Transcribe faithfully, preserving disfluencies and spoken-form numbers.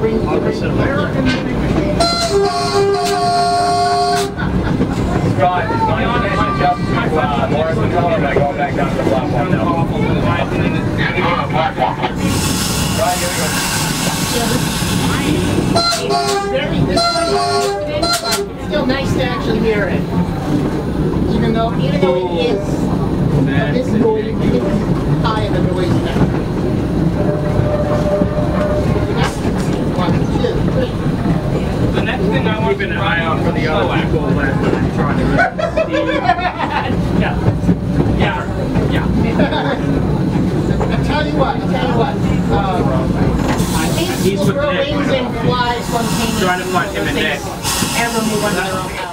Scott, is going on and just to uh, Lawrence and Color by going back down to the platform now. Right, here we go. It's very, this one is still nice to actually hear it. Even though, even though it is, this noise, it is high in the noise now. One, two, three. The next thing I want to keep an eye out for the other people that are trying to Yeah. Yeah. Yeah. I'll tell you what, I'll tell you what. Um, He's will throw wings and fly spontaneously. Trying to find him and Nick. And remove under their own house.